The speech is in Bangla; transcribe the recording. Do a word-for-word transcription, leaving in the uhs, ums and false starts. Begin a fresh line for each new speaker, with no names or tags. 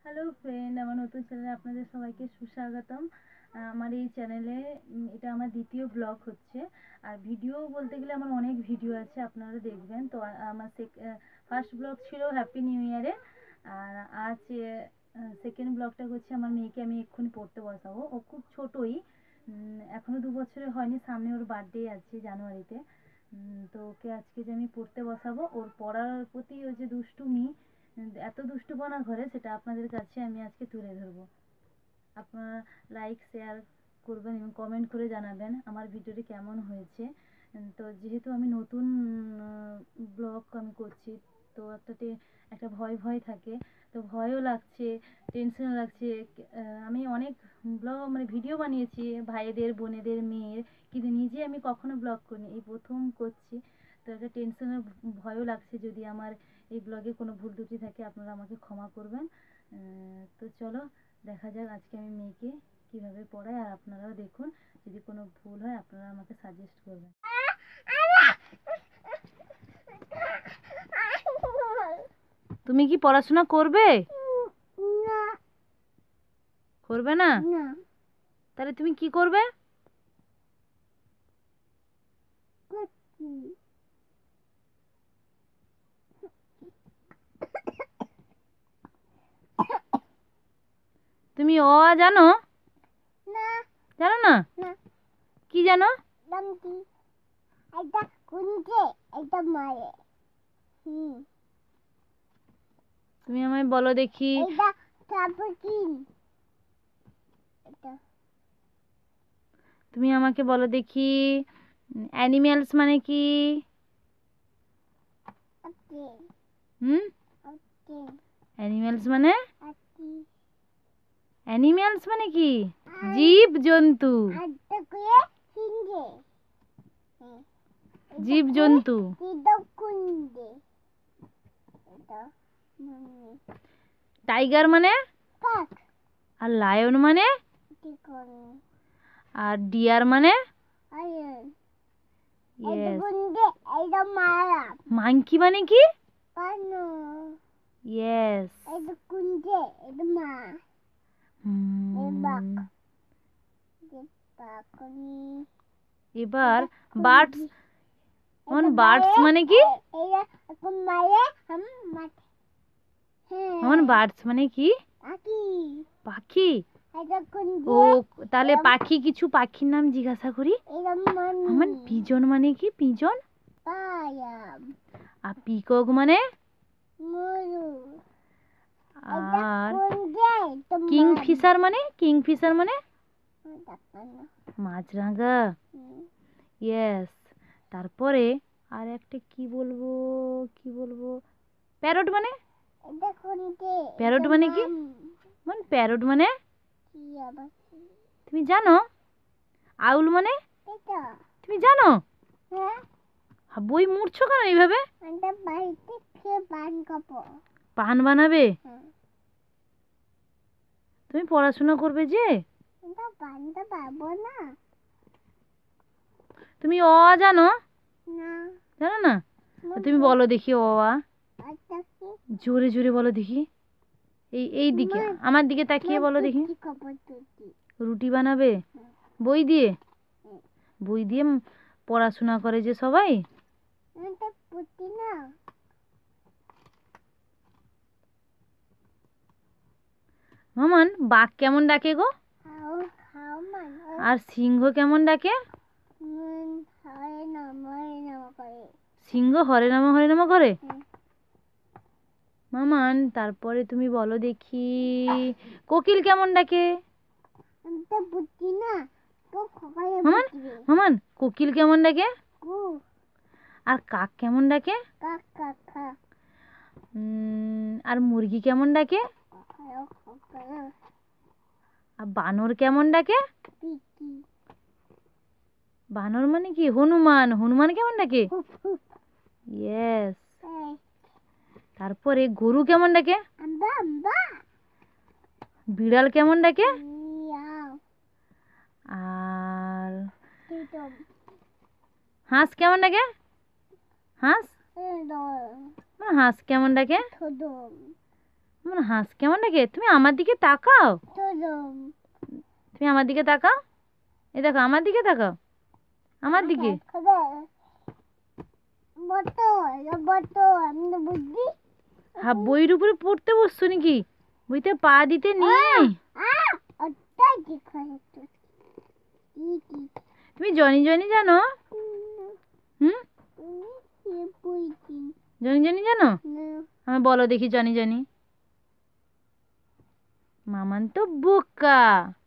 হ্যালো ফ্রেন্ড, আমার নতুন চ্যানেলে আপনাদের সবাইকে সুস্বাগতম। আমার এই চ্যানেলে এটা আমার দ্বিতীয় ব্লগ হচ্ছে। আর ভিডিও বলতে গেলে আমার অনেক ভিডিও আছে, আপনারা দেখবেন। তো আমার ফার্স্ট ব্লগ ছিল হ্যাপি নিউ ইয়ারে, আর আজ সেকেন্ড ব্লগটা হচ্ছে আমার মেয়েকে আমি এক্ষুনি পড়তে বসাবো। ও খুব ছোটোই, এখনও দু বছরের হয়নি, সামনে ওর বার্থডে আছে জানুয়ারিতে। তো ওকে আজকে যে আমি পড়তে বসাবো, ওর পড়ার প্রতি ওই যে দুষ্টুমি, এত দুষ্টুপনা করে, সেটা আপনাদের কাছে আমি আজকে তুলে ধরবো। আপনারা লাইক শেয়ার করবেন এবং কমেন্ট করে জানাবেন আমার ভিডিওটি কেমন হয়েছে। তো যেহেতু আমি নতুন ব্লগ আমি করছি, তো একটা একটা ভয় ভয় থাকে, তো ভয়ও লাগছে, টেনশনও লাগছে। আমি অনেক ব্লগ মানে ভিডিও বানিয়েছি ভাইদের, বোনেদের, মেয়ের, কিন্তু নিজে আমি কখনো ব্লগ করিনি, এই প্রথম করছি। তো একটা টেনশনের ভয়ও লাগছে, যদি আমার এই ব্লগে কোনো ভুল ত্রুটি থাকে আপনারা আমাকে ক্ষমা করবেন। তো চলো দেখা যাক আজকে আমি মেয়েকে কিভাবে পড়াই, আর আপনারাও দেখুন, যদি কোনো ভুল হয় আপনারা আমাকে সাজেস্ট করবেন। তুমি কি পড়াশোনা করবে? করবে না? তাহলে তুমি কি করবে? তুমি অ আ জানো? জানো না? কি জানো? তুমি আমায় বলো দেখি। তুমি আমাকে বলো দেখি, অ্যানিম্যালস মানে কি? হুম অ্যানিম্যালস মানে অ্যানিম্যালস মানে কি? জীব জন্তু। জীব জন্তু। টাইগার মানে? আর লায়ন মানে? আর ডিয়ার মানে? মাংকি মানে কি? ইয়েস। এবার বার্ডস, এখন বার্ডস মানে কি? এখন বার্ডস মানে কি? পাখি। ও তাহলে পাখি, কিছু পাখির নাম জিজ্ঞাসা করি। আমার পিজন মানে কি? পিজন। আর পিকক মানে? আর কিংফিশার মানে? কিংফিশার মানে মাছরাঙা। ইয়েস। তারপরে আর একটা কি বলবো, কি বলবো, প্যারট মানে? প্যারট মানে কি? মানে প্যারট মানে তুমি জানো? আউল মানে? তুমি জানো? বই মুড়ছো কেন এইভাবে? পান বানাবে? তুমি পড়াশোনা করবে যে? তুমি অ আ জানো? জানো না? তুমি বলো দেখি অ আ, জোরে জোরে বলো দেখি। এই এই দিকে, আমার দিকে তাকিয়ে বলো দেখি। রুটি বানাবে বই দিয়ে? বই দিয়ে পড়াশোনা করে যে সবাই। মামান, বাঘ কেমন ডাকে গো? আর সিংহ কেমন ডাকে? সিংহ হরে নামা হরে নামা করে। মামান তারপরে তুমি বলো দেখি, কোকিল কেমন ডাকে? মামান মামান কোকিল কেমন ডাকে? আর কাক কেমন ডাকে? আর মুরগি কেমন ডাকে? আর বানর কেমন ডাকে? বানর মানে কি? হনুমান। হনুমান কেমন ডাকে? ইয়েস। তারপরে গরু কেমন ডাকে? বিড়াল কেমন ডাকে? আর হাঁস কেমন ডাকে? হাঁস হাঁস কেমন ডাকে? আমার হাঁস কেমন লাগে? তুমি আমার দিকে তাকাও, তুমি আমার দিকে তাকাও, এই দেখো আমার দিকে তাকাও, আমার দিকে। হ্যাঁ, বইয়ের উপরে পড়তে বসছো নাকি? বইতে পা দিতে নেই। তুমি জনি জনি জানো? হুম, জনি জনি জানো? আমি বলো দেখি জনি জনি। মামান তো বোকা।